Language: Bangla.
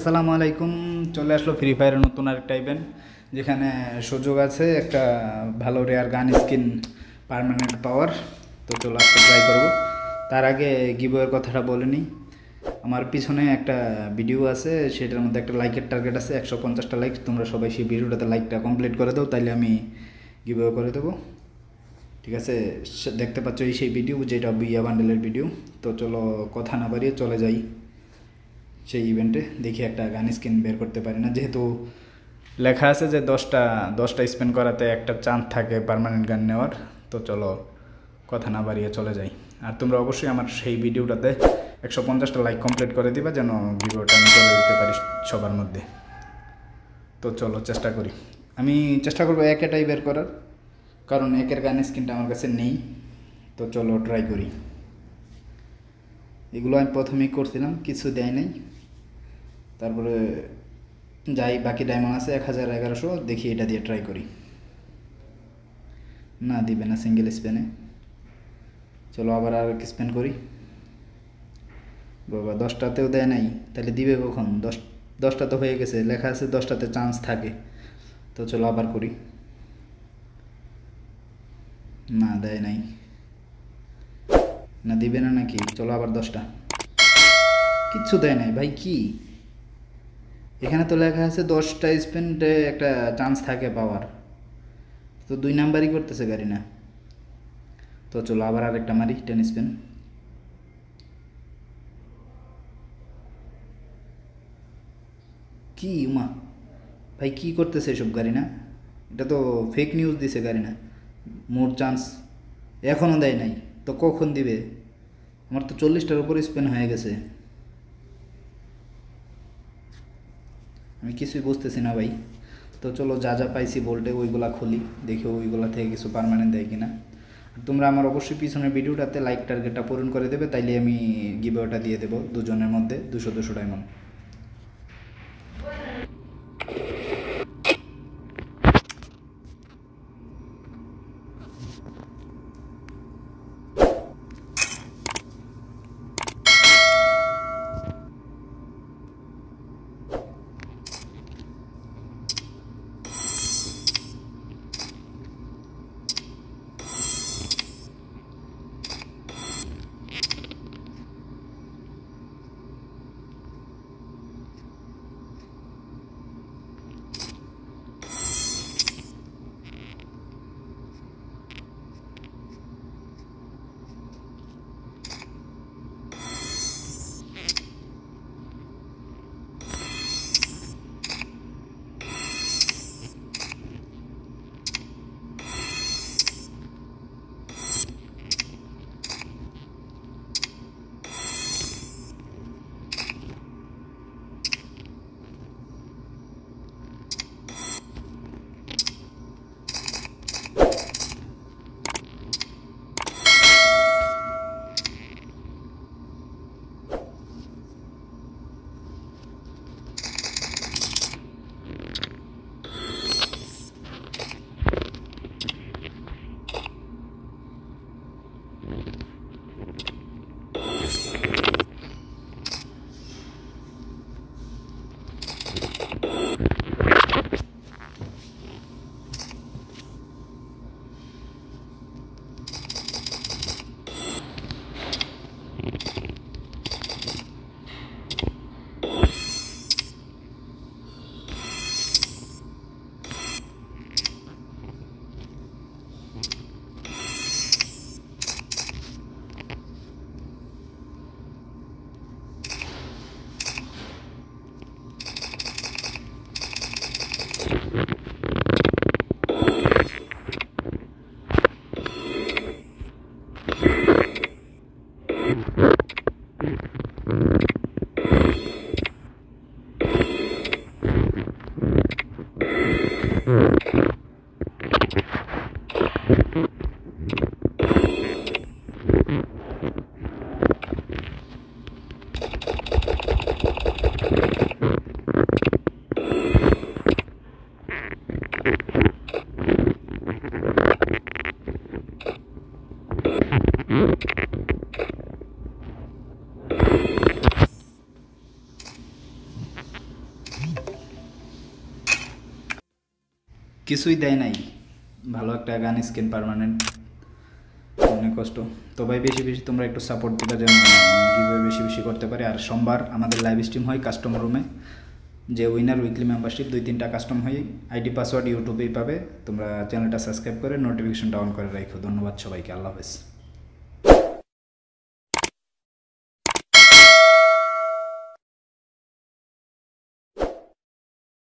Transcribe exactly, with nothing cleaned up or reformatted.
আসসালামু আলাইকুম। চলে আসলো ফ্রি ফায়ারের নতুন আরেকটা ইভেন্ট, যেখানে সুযোগ আছে একটা ভালো রেয়ার গান স্কিন পার্মানেন্ট পাওয়ার। তো চলো আজকে ট্রাই করবো। তার আগে গিভওয়ের কথাটা বলে নিই। আমার পিছনে একটা ভিডিও আছে, সেটার মধ্যে একটা লাইকের টার্গেট আছে একশো পঞ্চাশটা লাইক। তোমরা সবাই সেই ভিডিওটাতে লাইকটা কমপ্লিট করে দাও, তাইলে আমি গিভওয়ে করে দেবো। ঠিক আছে, দেখতে পাচ্ছ এই সেই ভিডিও, যেটা বিয়া বান্ডেলের ভিডিও। তো চলো কথা না বাড়িয়ে চলে যাই সেই ইভেন্টে। দেখি একটা গান স্কিন বের করতে পারি না, যেহেতু লেখা আছে যে দশটা দশটা স্পেন করাতে একটা চান্স থাকে পার্মানেন্ট গান নেওয়ার। তো চলো কথা না বাড়িয়ে চলে যাই। আর তোমরা অবশ্যই আমার সেই ভিডিওটাতে একশো পঞ্চাশটা লাইক কমপ্লিট করে দিবা, যেন ভিডিওটা আমি করে দিতে পারি সবার মধ্যে। তো চলো চেষ্টা করি। আমি চেষ্টা করবো এক এটাই বের করার, কারণ একের গান স্কিনটা আমার কাছে নেই। তো চলো ট্রাই করি। এগুলো আমি প্রথমেই করছিলাম, কিছু দেয় নাই। তারপরে যাই, বাকি ডায়মন্ড আছে এক হাজার এগারোশো, দেখি এটা দিয়ে ট্রাই করি। না, দিবে না সিঙ্গেল স্পেনে। চলো আবার আর এক স্পেন করি। বাবা, দশটাতেও দেয় নাই, তাহলে দিবে কখন? দশ দশটা তো হয়ে গেছে, লেখা আছে দশটাতে চান্স থাকে। তো চলো আবার করি। না, দেয় নাই। না, দিবে না নাকি? চলো আবার দশটা, কিচ্ছু দেয় নাই ভাই। কি এখানে তো লেখা আছে দশটা স্পেন্ডে একটা চান্স থাকে পাওয়ার, তো দুই নাম্বারই করতেছে গাড়ি না। তো চলো আবার আরেকটা মারি টেন স্পেন। কি উমা ভাই, কি করতেছে এসব গাড়ি না? এটা তো ফেক নিউজ দিছে গাড়ি না। মোর চান্স এখনও দেয় নাই, তো কখন দিবে? আমার তো চল্লিশটার উপর স্পেন হয়ে গেছে। আমি কিছুই বুঝতেছি না ভাই। তো চলো যা যা পাইছি বলতে ওইগুলা খুলি, দেখি ওইগুলা থেকে কিছু পার্মানেন্ট দেয় কিনা। আর তোমরা আমার অবশ্যই পিছনের ভিডিওটাতে লাইক টার্গেটটা পূরণ করে দেবে, তাইলে আমি গিভওয়েটা দিয়ে দেবো দুজনের মধ্যে দুশো দুশো ডায়মন্ড। কিছুই দেয় নাই, ভালো একটা গান স্কিন পার্মানেন্ট, অনেক কষ্ট। তো ভাই বেশি বেশি তোমরা একটু সাপোর্ট দিবা যেন গিভওয়ে বেশি বেশি করতে পারি। আর সোমবার আমাদের লাইভ স্ট্রিম হয় কাস্টম রুমে, যে উইনার উইকলি মেম্বারশিপ দুই তিনটা কাস্টম হয়, আইডি পাসওয়ার্ড ইউটিউবেই পাবে। তোমরা চ্যানেলটা সাবস্ক্রাইব করে নোটিফিকেশনটা অন করে রাখো। ধন্যবাদ সবাইকে, আল্লাহ হাফেজ।